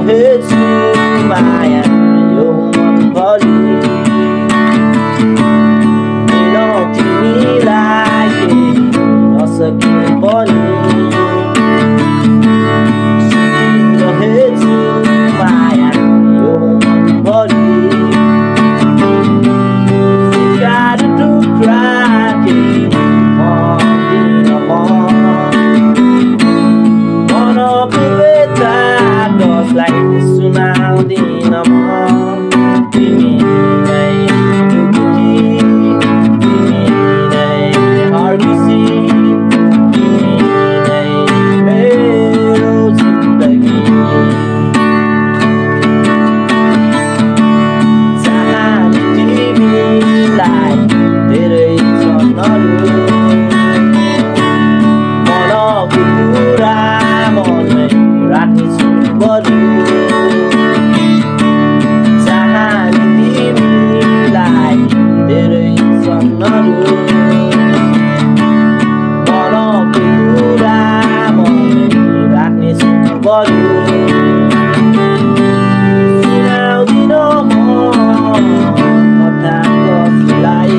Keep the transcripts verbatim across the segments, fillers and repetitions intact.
रहेछु माया यो मनभरि तिमीलाई नसके पनि रहेछु माया यो मनभरि सिकार टुक्रा दिन मनको बेता कसलाई सुनाउँदिन म तिमी नै दुखी तिमी नै हर्किसी तिमी नै मेरो जिन्दगी चाहने तिमीलाई धेरै क्षणहरू मनको कुरा मनमै राख्नेछु बरु चाहने तिमीलाई धेरै क्षणहरू मनको कुरा मनमै राख्नेछु बरु सुनाउँदिन म कथा कसलाई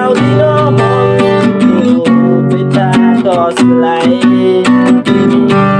देखाउँदिन मनको बेता कसलाई